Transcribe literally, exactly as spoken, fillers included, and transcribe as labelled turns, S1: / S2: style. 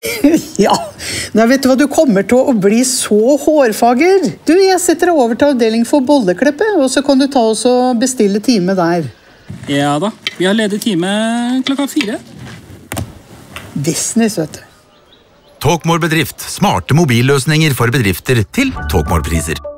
S1: Ja, nei, vet du hva, du kommer til å bli så hårfager. Du, jeg setter deg over til avdeling for bolleklippe, og så kan du ta oss og bestille time der.
S2: Ja da, vi har ledig time klokka fire.
S1: Business, vet du.
S3: Talkmore Bedrift. Smarte mobilløsninger for bedrifter til Talkmore-priser.